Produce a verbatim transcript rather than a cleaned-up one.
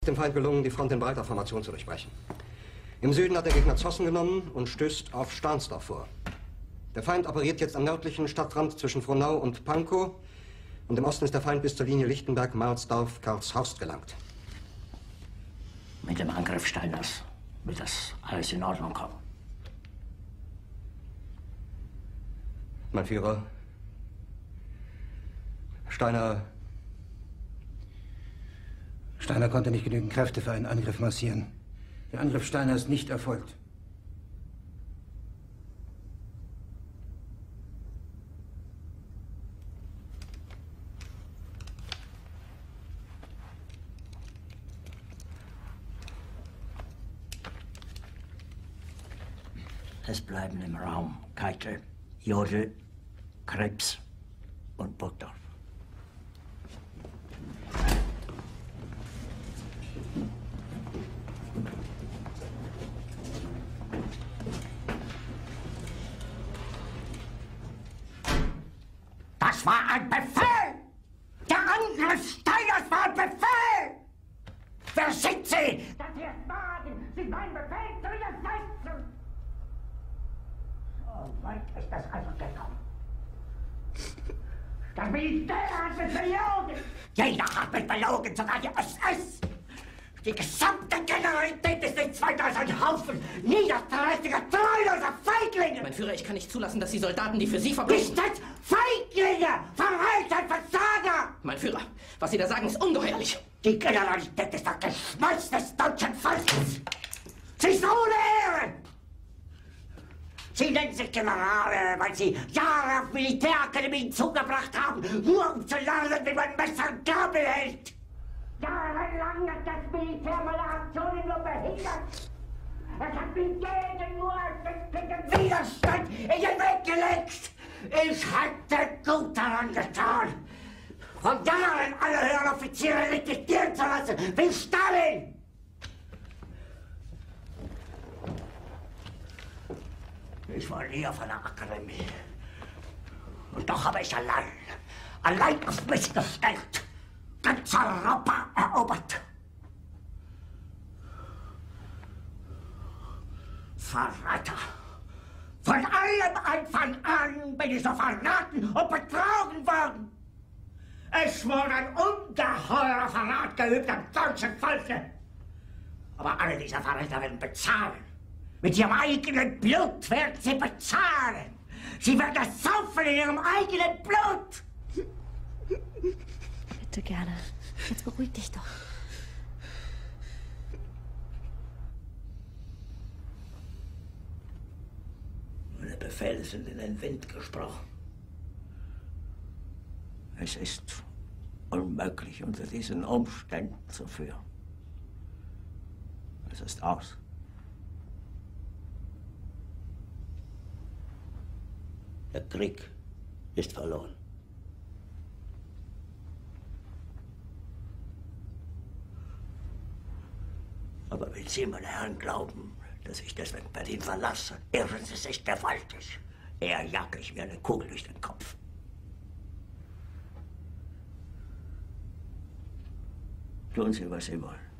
dem Feind gelungen, die Front in breiter Formation zu durchbrechen. Im Süden hat der Gegner Zossen genommen und stößt auf Stahnsdorf vor. Der Feind operiert jetzt am nördlichen Stadtrand zwischen Frohnau und Pankow. Und im Osten ist der Feind bis zur Linie Lichtenberg-Marsdorf-Karlshorst gelangt. Mit dem Angriff Steiners wird das alles in Ordnung kommen. Mein Führer, Steiner... Steiner konnte nicht genügend Kräfte für einen Angriff massieren. Der Angriff Steiner ist nicht erfolgt. Es bleiben im Raum Keitel, Jodl, Krebs und Burgdorf. Das war ein Befehl! Der Angriff Steiners war ein Befehl! Wer sind Sie, dass Sie es wagen, sich meinen Befehl zu widersetzen? So weit ist das also gekommen. Das Militär hat mich belogen! Jeder hat mich belogen, sogar die S S! Die gesamte Generalität ist nichts weiter als ein Haufen niederträchtiger, treuloser Feiglinge! Mein Führer, ich kann nicht zulassen, dass die Soldaten, die für Sie verbringen... Nicht als Feiglinge! Verreiter, Versager! Mein Führer, was Sie da sagen, ist ungeheuerlich. Die Generalität ist das Geschmolz des deutschen Volkes! Sie ist ohne Ehre! Sie nennen sich Generale, weil Sie Jahre auf Militärakademien zugebracht haben, nur um zu lernen, wie man Messer und Gabel hält! Jahrelang hat das Militär meine Aktionen nur behindert. Es hat mir jeden nur ersichtlichen Widerstand in den Weg gelegt. Ich hätte gut daran getan, von Jahren alle höheren Offiziere liquidieren zu lassen, wie Stalin. Ich war nie auf einer Akademie. Und doch habe ich allein, allein auf mich gestellt, ganz Europa erobert. Verräter! Von allem Anfang an bin ich so verraten und betrogen worden. Es wurde ein ungeheurer Verrat geübt am deutschen Volke. Aber alle diese Verräter werden bezahlen. Mit ihrem eigenen Blut werden sie bezahlen. Sie werden es saufen in ihrem eigenen Blut. Bitte gerne. Jetzt beruhig dich doch. Meine Befehle sind in den Wind gesprochen. Es ist unmöglich, unter diesen Umständen zu führen. Es ist aus. Der Krieg ist verloren. Aber wenn Sie, meine Herren, glauben, dass ich deswegen Berlin verlasse, irren Sie sich gewaltig. Eher jage ich mir eine Kugel durch den Kopf. Tun Sie, was Sie wollen.